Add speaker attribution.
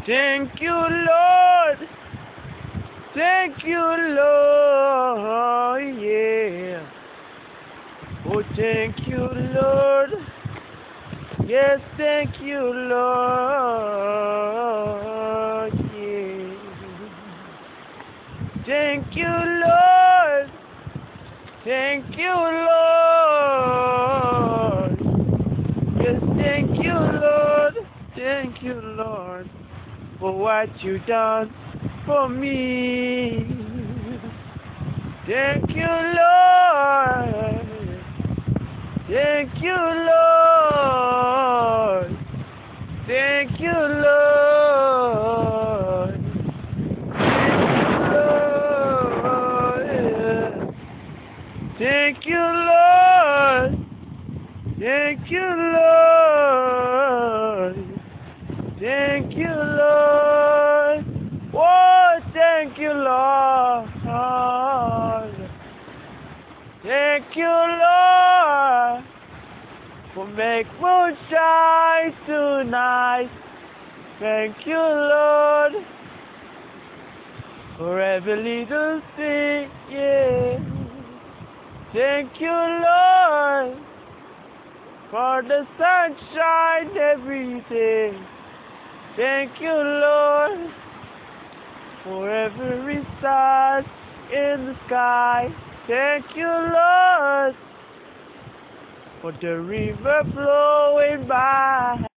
Speaker 1: Thank you, Lord. Thank you, Lord. Yeah. Oh, thank you, Lord. Yes, thank you, Lord. Yeah. Thank you, Lord. Thank you, Lord. Yes, thank you, Lord. Thank you, Lord, for what you done for me. Thank you, Lord. Thank you, Lord. Thank you, Lord. Thank you, Lord. Thank you, Lord. Thank you, Lord. Oh, thank you, Lord. Thank you, Lord, for make moonshine tonight. Thank you, Lord, for every little thing, yeah. Thank you, Lord, for the sunshine every day. Thank you, Lord, for every star in the sky. Thank you, Lord, for the river flowing by.